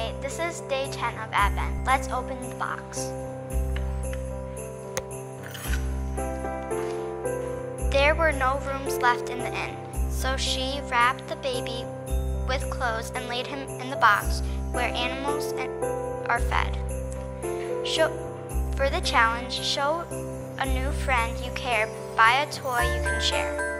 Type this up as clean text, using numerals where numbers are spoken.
Okay, this is day 10 of Advent. Let's open the box. There were no rooms left in the inn, so she wrapped the baby with clothes and laid him in the box where animals are fed. For the challenge, show a new friend you care, buy a toy you can share.